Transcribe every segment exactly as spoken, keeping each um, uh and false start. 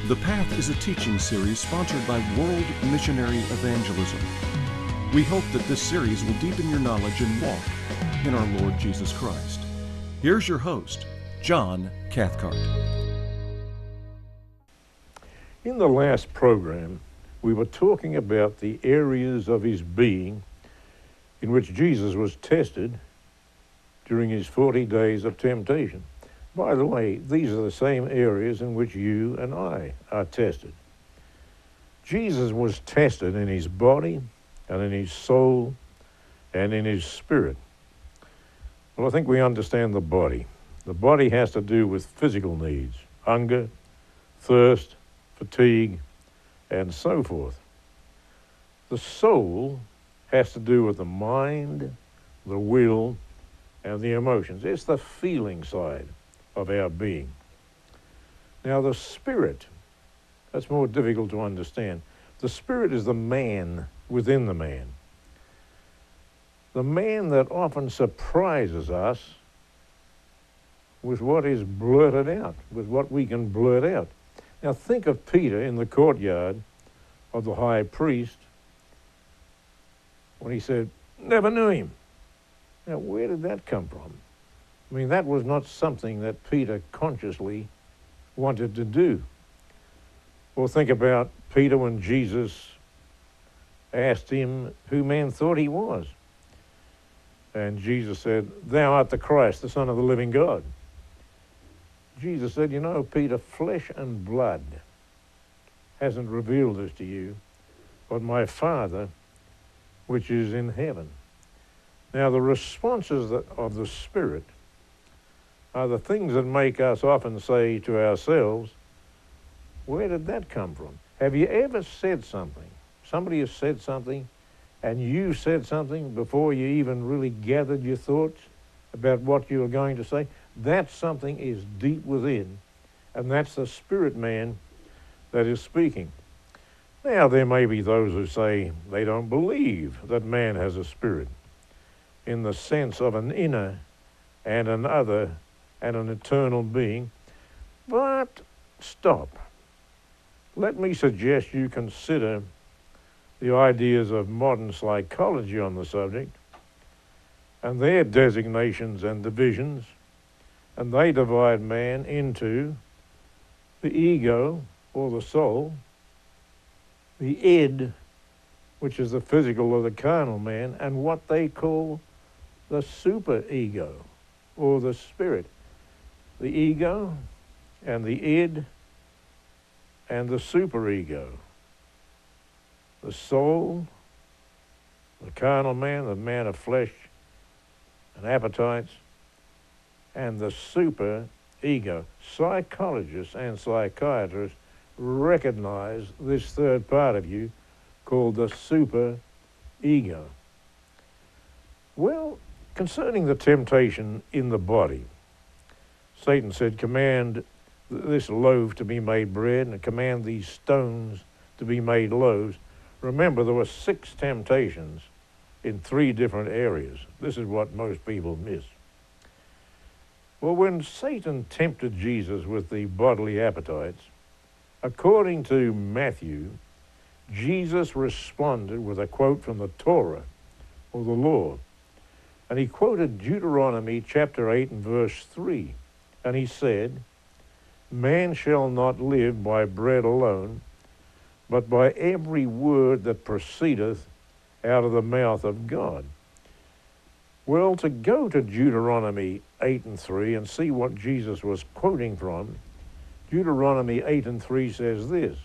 The Path is a teaching series sponsored by World Missionary Evangelism. We hope that this series will deepen your knowledge and walk in our Lord Jesus Christ. Here's your host, John Cathcart. In the last program, we were talking about the areas of his being in which Jesus was tested during his forty days of temptation. By the way, these are the same areas in which you and I are tested. Jesus was tested in his body and in his soul and in his spirit. Well, I think we understand the body. The body has to do with physical needs, hunger, thirst, fatigue, and so forth. The soul has to do with the mind, the will, and the emotions. It's the feeling side of our being. Now, the spirit, that's more difficult to understand. The spirit is the man within the man. The man that often surprises us with what is blurted out, with what we can blurt out. Now, think of Peter in the courtyard of the high priest when he said, "Never knew him." Now, where did that come from? I mean, that was not something that Peter consciously wanted to do. Or think about Peter when Jesus asked him who men thought he was. And Jesus said, "Thou art the Christ, the Son of the living God." Jesus said, "You know, Peter, flesh and blood hasn't revealed this to you, but my Father, which is in heaven." Now, the responses of the Spirit are the things that make us often say to ourselves, where did that come from? Have you ever said something? Somebody has said something, and you said something before you even really gathered your thoughts about what you were going to say? That something is deep within, and that's the spirit man that is speaking. Now, there may be those who say they don't believe that man has a spirit in the sense of an inner and an other and an eternal being. But stop. Let me suggest you consider the ideas of modern psychology on the subject and their designations and divisions, and they divide man into the ego or the soul, the id, which is the physical or the carnal man, and what they call the superego or the spirit. The ego and the id and the superego. The soul, the carnal man, the man of flesh and appetites, and the superego. Psychologists and psychiatrists recognize this third part of you called the superego. Well, concerning the temptation in the body, Satan said, "Command this loaf to be made bread and command these stones to be made loaves." Remember, there were six temptations in three different areas. This is what most people miss. Well, when Satan tempted Jesus with the bodily appetites, according to Matthew, Jesus responded with a quote from the Torah, or the law. And he quoted Deuteronomy chapter eight and verse three. And he said, "Man shall not live by bread alone, but by every word that proceedeth out of the mouth of God." Well, to go to Deuteronomy eight and three and see what Jesus was quoting from, Deuteronomy eight and three says this,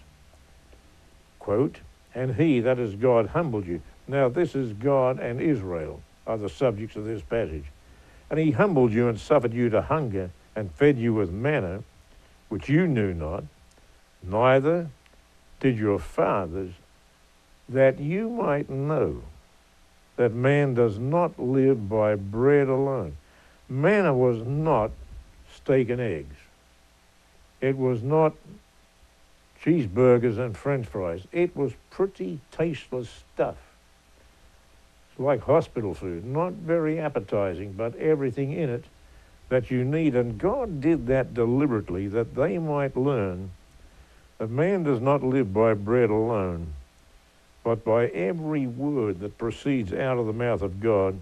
quote, "And he," that is God, "humbled you." Now, this is God and Israel are the subjects of this passage. "And he humbled you and suffered you to hunger and fed you with manna, which you knew not, neither did your fathers, that you might know that man does not live by bread alone." Manna was not steak and eggs. It was not cheeseburgers and French fries. It was pretty tasteless stuff. It's like hospital food, not very appetizing, but everything in it that you need. And God did that deliberately that they might learn that man does not live by bread alone, but by every word that proceeds out of the mouth of God.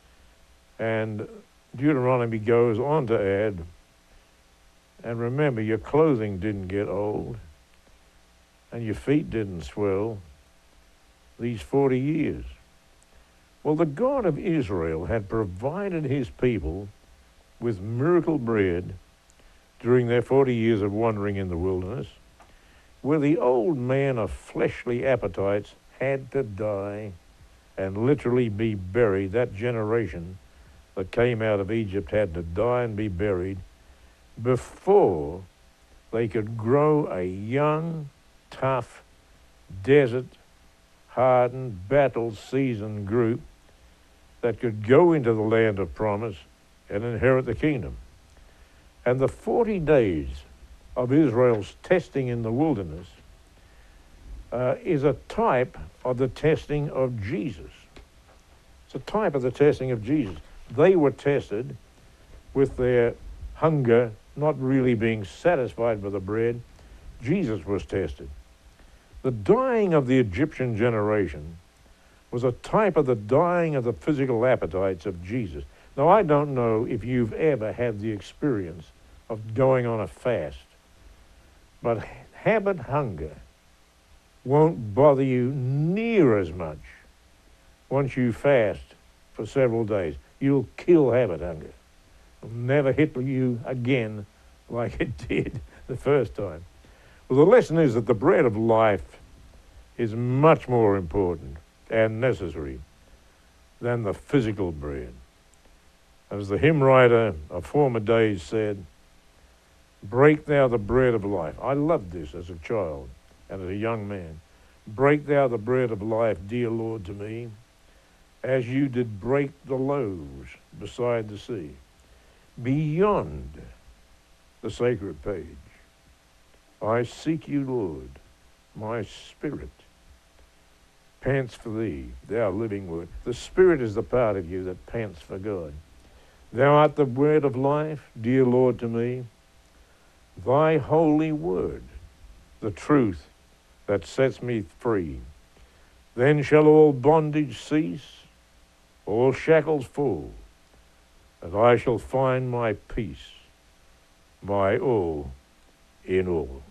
And Deuteronomy goes on to add, and remember, your clothing didn't get old, and your feet didn't swell these forty years. Well, the God of Israel had provided his people with miracle bread during their forty years of wandering in the wilderness, where the old man of fleshly appetites had to die and literally be buried. That generation that came out of Egypt had to die and be buried before they could grow a young, tough, desert-hardened, battle-seasoned group that could go into the land of promise and inherit the kingdom. And the forty days of Israel's testing in the wilderness uh, is a type of the testing of Jesus. It's a type of the testing of Jesus. They were tested with their hunger not really being satisfied by the bread. Jesus was tested. The dying of the Egyptian generation was a type of the dying of the physical appetites of Jesus. Now, I don't know if you've ever had the experience of going on a fast, but habit hunger won't bother you near as much once you fast for several days. You'll kill habit hunger. It'll never hit you again like it did the first time. Well, the lesson is that the bread of life is much more important and necessary than the physical bread. As the hymn writer of former days said, "Break thou the bread of life." I loved this as a child and as a young man. "Break thou the bread of life, dear Lord, to me, as you did break the loaves beside the sea." Beyond the sacred page, I seek you, Lord. My spirit pants for thee, thou living word. The spirit is the part of you that pants for God. Thou art the bread of life, dear Lord, to me. Thy holy word, the truth that sets me free. Then shall all bondage cease, all shackles fall, and I shall find my peace, my all in all.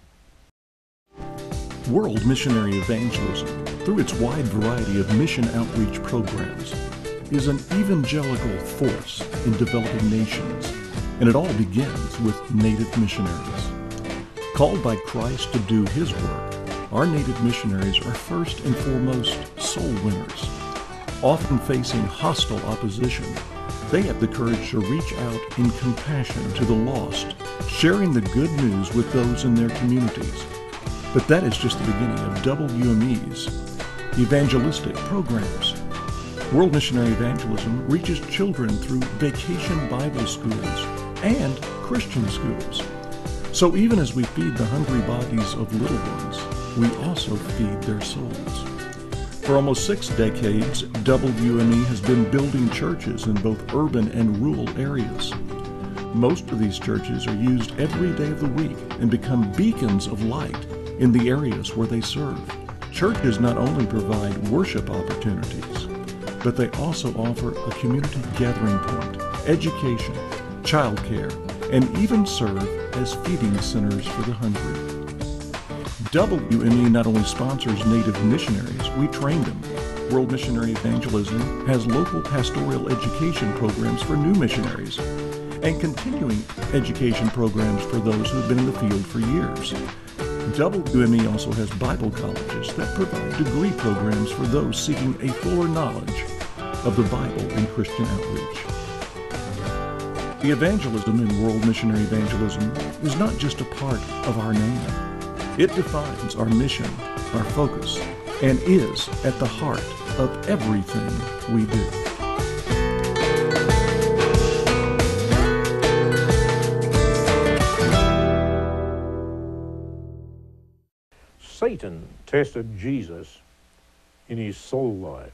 World Missionary Evangelism, through its wide variety of mission outreach programs, is an evangelical force in developing nations, and it all begins with native missionaries. Called by Christ to do his work, our native missionaries are first and foremost soul winners. Often facing hostile opposition, they have the courage to reach out in compassion to the lost, sharing the good news with those in their communities. But that is just the beginning of W M E's evangelistic programs. World Missionary Evangelism reaches children through vacation Bible schools and Christian schools. So even as we feed the hungry bodies of little ones, we also feed their souls. For almost six decades, W M E has been building churches in both urban and rural areas. Most of these churches are used every day of the week and become beacons of light in the areas where they serve. Churches not only provide worship opportunities, but they also offer a community gathering point, education, childcare, and even serve as feeding centers for the hungry. W M E not only sponsors native missionaries, we train them. World Missionary Evangelism has local pastoral education programs for new missionaries and continuing education programs for those who have been in the field for years. W M E also has Bible colleges that provide degree programs for those seeking a fuller knowledge of the Bible and Christian outreach. The evangelism in World Missionary Evangelism is not just a part of our name. It defines our mission, our focus, and is at the heart of everything we do. Satan tested Jesus in his soul life.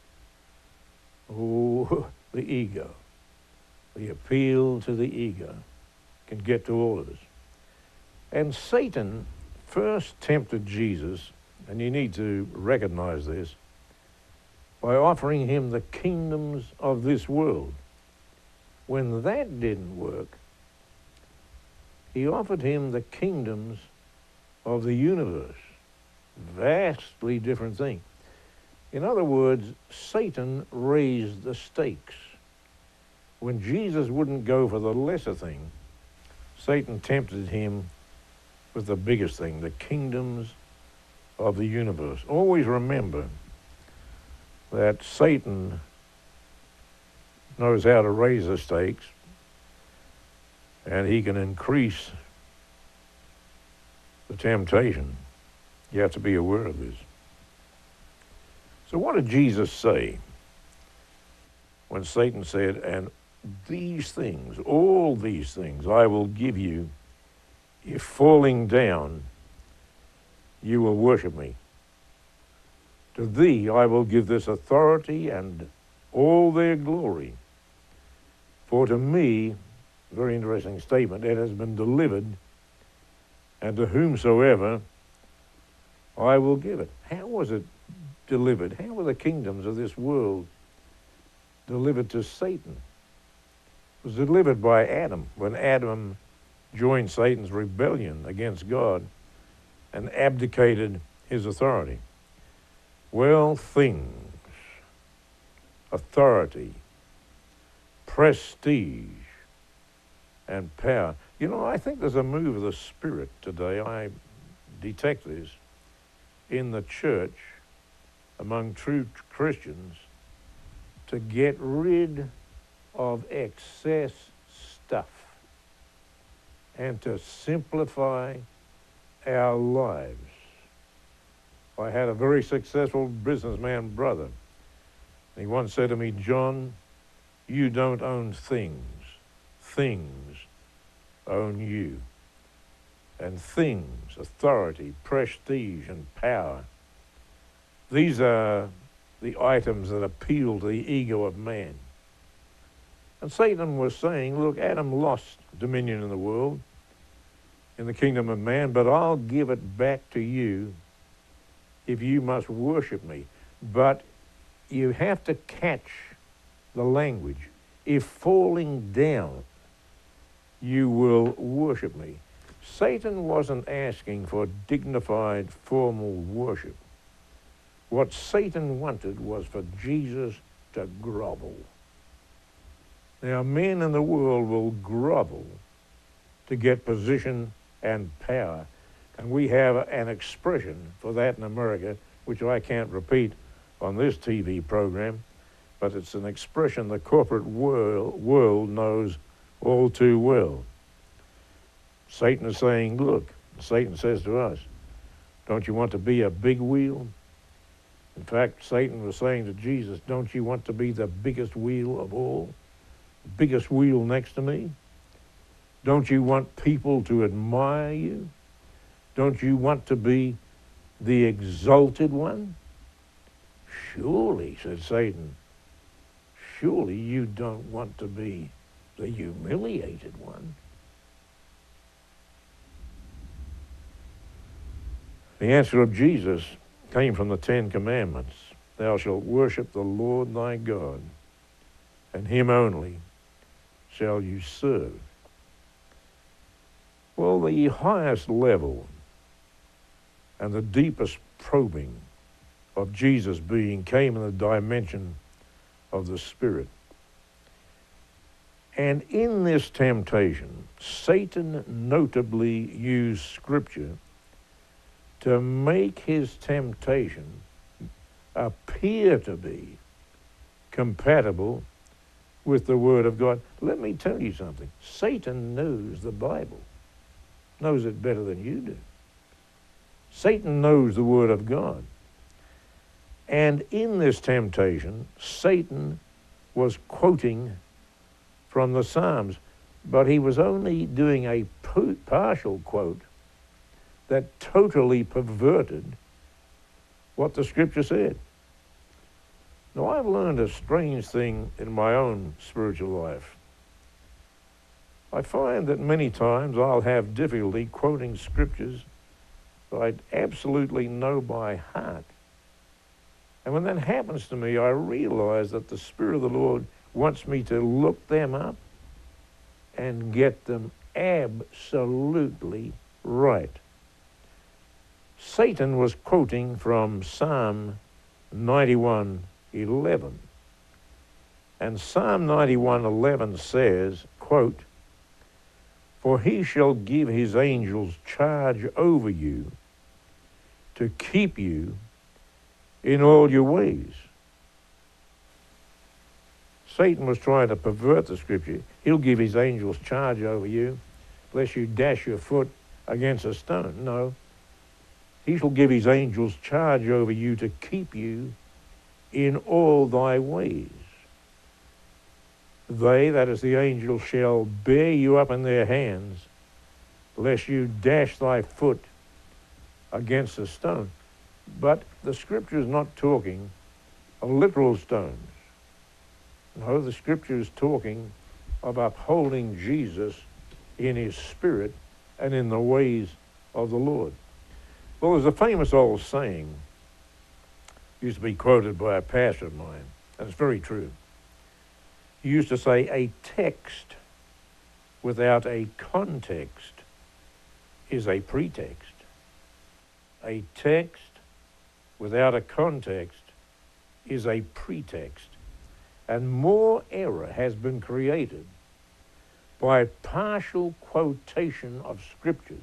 Oh, the ego. The appeal to the ego can get to all of us. And Satan first tempted Jesus, and you need to recognize this, by offering him the kingdoms of this world. When that didn't work, he offered him the kingdoms of the universe. Vastly different thing. In other words, Satan raised the stakes. When Jesus wouldn't go for the lesser thing, Satan tempted him with the biggest thing, the kingdoms of the universe. Always remember that Satan knows how to raise the stakes, and he can increase the temptation. You have to be aware of this. So what did Jesus say when Satan said, and these things, all these things I will give you if falling down you will worship me? To thee I will give this authority and all their glory. For to me, very interesting statement, it has been delivered, and to whomsoever I will give it. How was it delivered? How were the kingdoms of this world delivered to Satan? It was delivered by Adam, when Adam joined Satan's rebellion against God and abdicated his authority. Well, things, authority, prestige, and power. You know, I think there's a move of the Spirit today. I detect this in the church, among true Christians, to get rid of excess stuff and to simplify our lives. I had a very successful businessman brother, and he once said to me, John, you don't own things. Things own you. And things, authority, prestige, and power, these are the items that appeal to the ego of man. And Satan was saying, look, Adam lost dominion in the world, in the kingdom of man, but I'll give it back to you if you must worship me. But you have to catch the language. If falling down, you will worship me. Satan wasn't asking for dignified, formal worship. What Satan wanted was for Jesus to grovel. Now, men in the world will grovel to get position and power, and we have an expression for that in America, which I can't repeat on this T V program, but it's an expression the corporate world, world knows all too well. Satan is saying, look, Satan says to us, don't you want to be a big wheel? In fact, Satan was saying to Jesus, don't you want to be the biggest wheel of all? The biggest wheel next to me? Don't you want people to admire you? Don't you want to be the exalted one? Surely, said Satan, surely you don't want to be the humiliated one. The answer of Jesus came from the Ten Commandments. Thou shalt worship the Lord thy God, and him only shall you serve. Well, the highest level and the deepest probing of Jesus' being came in the dimension of the Spirit. And in this temptation, Satan notably used Scripture to make his temptation appear to be compatible with the Word of God. Let me tell you something. Satan knows the Bible, knows it better than you do. Satan knows the Word of God. And in this temptation, Satan was quoting from the Psalms, but he was only doing a partial quote that totally perverted what the Scripture said. Now, I've learned a strange thing in my own spiritual life. I find that many times I'll have difficulty quoting Scriptures that I absolutely know by heart. And when that happens to me, I realize that the Spirit of the Lord wants me to look them up and get them absolutely right. Satan was quoting from Psalm ninety-one eleven. And Psalm ninety-one eleven says, quote, "For he shall give his angels charge over you to keep you in all your ways." Satan was trying to pervert the scripture. He'll give his angels charge over you, lest you dash your foot against a stone. No. He shall give his angels charge over you to keep you in all thy ways. They, that is the angels, shall bear you up in their hands, lest you dash thy foot against a stone. But the scripture is not talking of literal stones. No, the scripture is talking of upholding Jesus in his spirit and in the ways of the Lord. Well, there's a famous old saying, used to be quoted by a pastor of mine, and it's very true. He used to say, a text without a context is a pretext. A text without a context is a pretext. And more error has been created by partial quotation of scriptures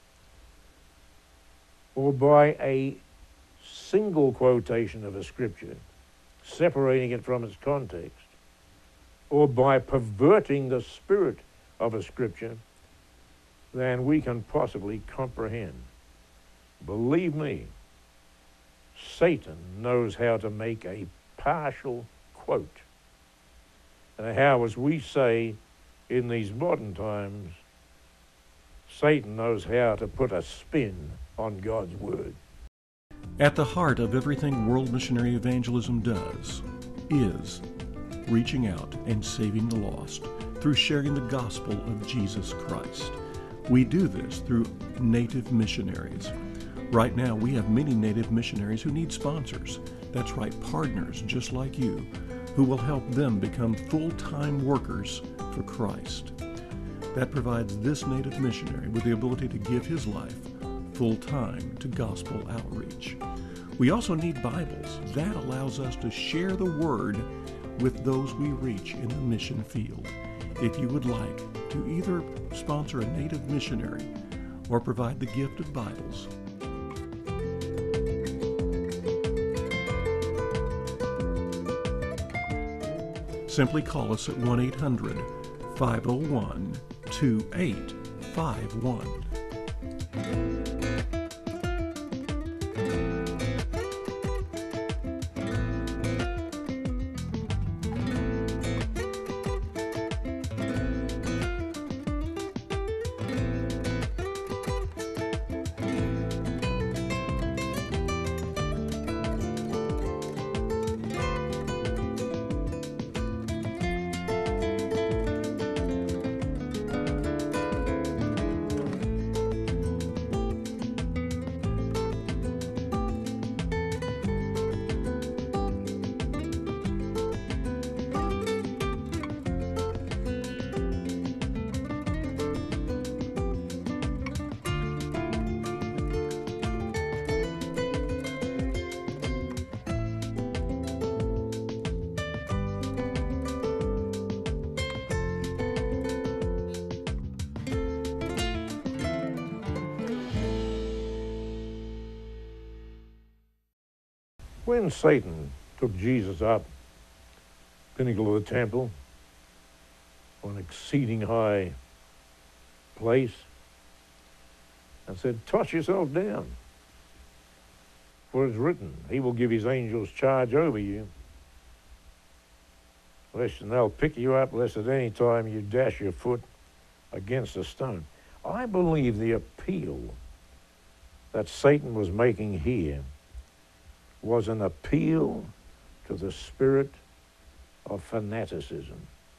or by a single quotation of a scripture, separating it from its context, or by perverting the spirit of a scripture than we can possibly comprehend. Believe me, Satan knows how to make a partial quote. And how, as we say in these modern times, Satan knows how to put a spin on God's word. At the heart of everything World Missionary Evangelism does is reaching out and saving the lost through sharing the gospel of Jesus Christ. We do this through native missionaries. Right now, we have many native missionaries who need sponsors. That's right, partners just like you, who will help them become full-time workers for Christ. That provides this native missionary with the ability to give his life full-time to gospel outreach. We also need Bibles. That allows us to share the word with those we reach in the mission field. If you would like to either sponsor a native missionary or provide the gift of Bibles, simply call us at one eight hundred, five oh one, two eight five one. When Satan took Jesus up, pinnacle of the temple, on an exceeding high place, and said, "Toss yourself down, for it is written, he will give his angels charge over you, lest and they'll pick you up, lest at any time you dash your foot against a stone." I believe the appeal that Satan was making here was an appeal to the spirit of fanaticism,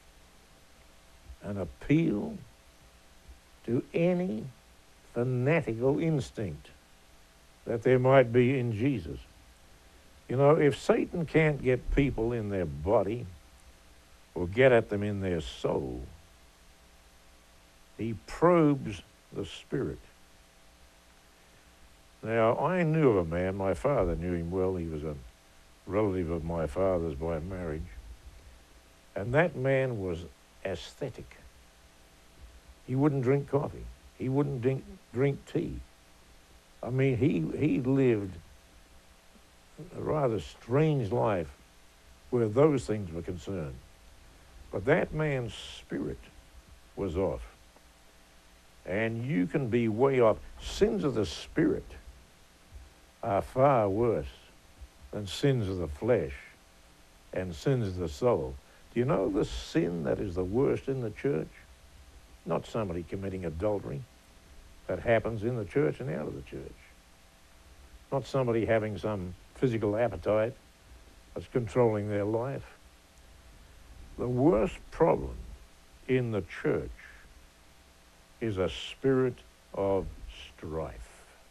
an appeal to any fanatical instinct that there might be in Jesus. You know, if Satan can't get people in their body or get at them in their soul, he probes the spirit. Now, I knew of a man, my father knew him well, he was a relative of my father's by marriage, and that man was ascetic. He wouldn't drink coffee. He wouldn't drink, drink tea. I mean, he, he lived a rather strange life where those things were concerned. But that man's spirit was off. And you can be way off. Sins of the spirit are far worse than sins of the flesh and sins of the soul. Do you know the sin that is the worst in the church? Not somebody committing adultery. That happens in the church and out of the church. Not somebody having some physical appetite that's controlling their life. The worst problem in the church is a spirit of strife.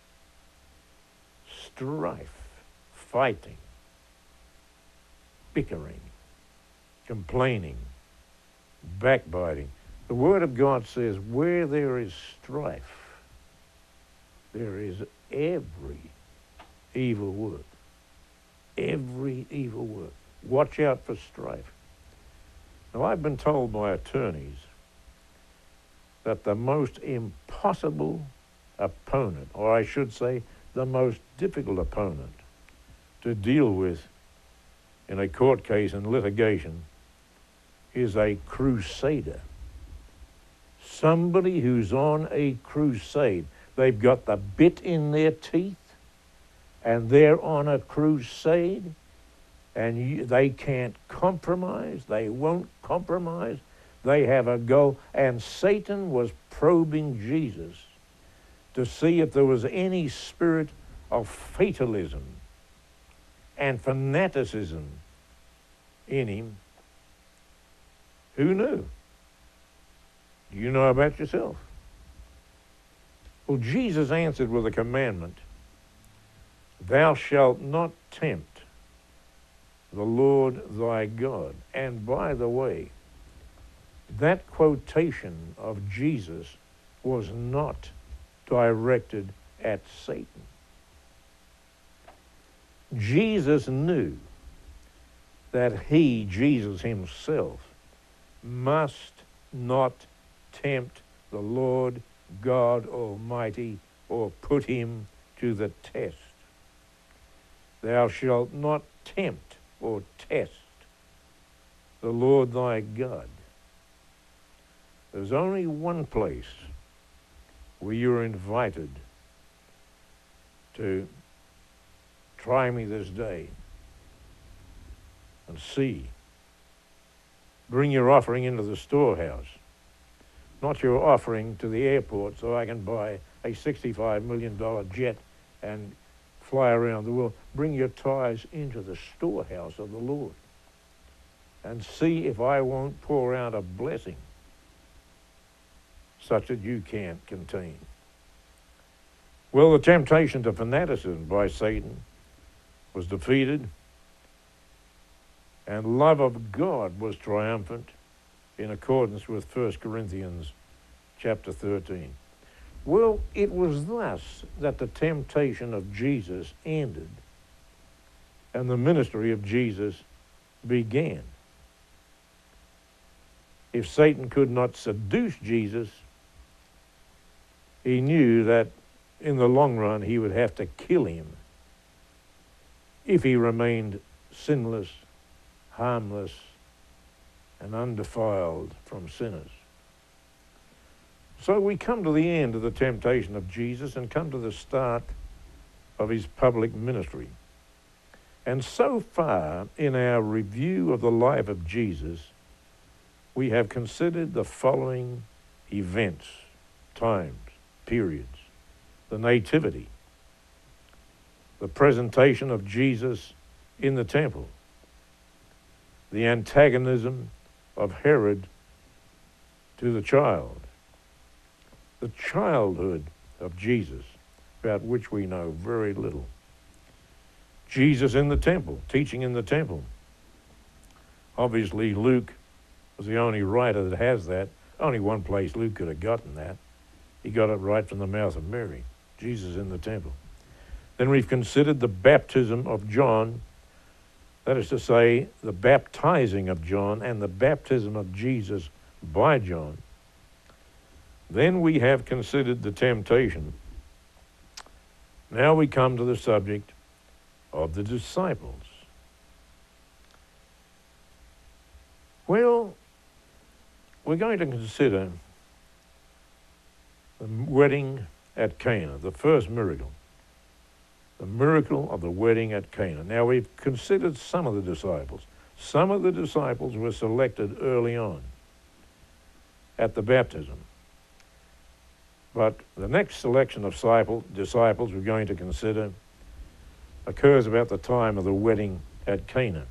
Strife, fighting, bickering, complaining, backbiting. The Word of God says, where there is strife, there is every evil work. Every evil work. Watch out for strife. Now, I've been told by attorneys that the most impossible opponent, or I should say, the most difficult opponent to deal with in a court case and litigation is a crusader. Somebody who's on a crusade. They've got the bit in their teeth, and they're on a crusade, and you, they can't compromise. They won't compromise. They have a goal. And Satan was probing Jesus to see if there was any spirit of fatalism and fanaticism in him. Who knew? Do you know about yourself? Well, Jesus answered with a commandment. Thou shalt not tempt the Lord thy God. And by the way, that quotation of Jesus was not directed at Satan. Jesus knew that he, Jesus himself, must not tempt the Lord God Almighty or put him to the test. Thou shalt not tempt or test the Lord thy God. There's only one place where you're invited to try me this day and see. Bring your offering into the storehouse, not your offering to the airport so I can buy a sixty-five million dollars jet and fly around the world. Bring your tithes into the storehouse of the Lord and see if I won't pour out a blessing such that you can't contain. Well, the temptation to fanaticism by Satan was defeated, and love of God was triumphant in accordance with First Corinthians chapter thirteen. Well, it was thus that the temptation of Jesus ended and the ministry of Jesus began. If Satan could not seduce Jesus, he knew that in the long run he would have to kill him if he remained sinless, harmless, and undefiled from sinners. So we come to the end of the temptation of Jesus and come to the start of his public ministry. And so far in our review of the life of Jesus, we have considered the following events, times, periods: the nativity, the presentation of Jesus in the temple, the antagonism of Herod to the child, the childhood of Jesus, about which we know very little. Jesus in the temple, teaching in the temple. Obviously, Luke was the only writer that has that. Only one place Luke could have gotten that. He got it right from the mouth of Mary, Jesus in the temple. Then we've considered the baptism of John, that is to say, the baptizing of John and the baptism of Jesus by John. Then we have considered the temptation. Now we come to the subject of the disciples. Well, we're going to consider the wedding at Cana, the first miracle. The miracle of the wedding at Cana. Now, we've considered some of the disciples. Some of the disciples were selected early on at the baptism. But the next selection of disciples we're going to consider occurs about the time of the wedding at Cana.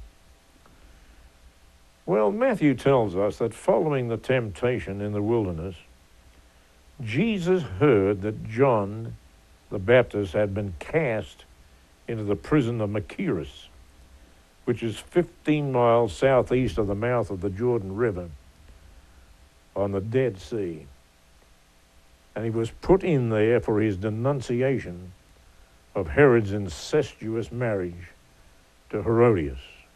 Well, Matthew tells us that following the temptation in the wilderness, Jesus heard that John the Baptist had been cast into the prison of Machaerus, which is fifteen miles southeast of the mouth of the Jordan River on the Dead Sea. And he was put in there for his denunciation of Herod's incestuous marriage to Herodias.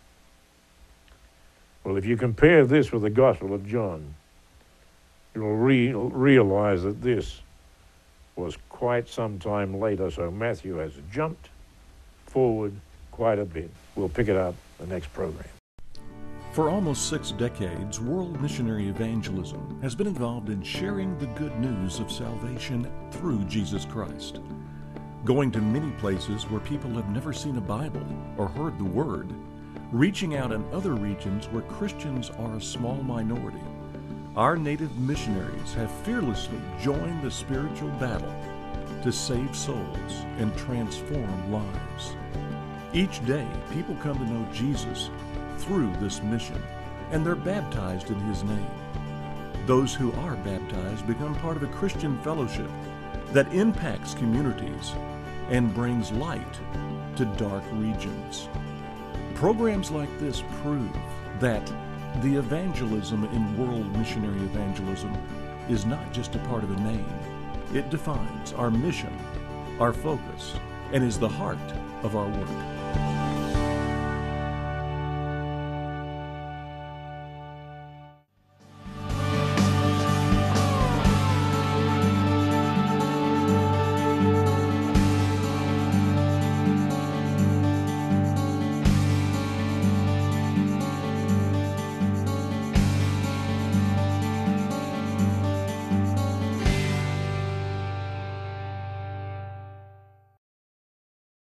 Well, if you compare this with the Gospel of John, you'll re- realize that this was quite some time later, so Matthew has jumped forward quite a bit. We'll pick it up the next program. For almost six decades, world missionary evangelism has been involved in sharing the good news of salvation through Jesus Christ. Going to many places where people have never seen a Bible or heard the Word, reaching out in other regions where Christians are a small minority, our native missionaries have fearlessly joined the spiritual battle to save souls and transform lives. Each day, people come to know Jesus through this mission, and they're baptized in His name. Those who are baptized become part of a Christian fellowship that impacts communities and brings light to dark regions. Programs like this prove that the evangelism in world missionary evangelism is not just a part of a name. It defines our mission, our focus, and is the heart of our work.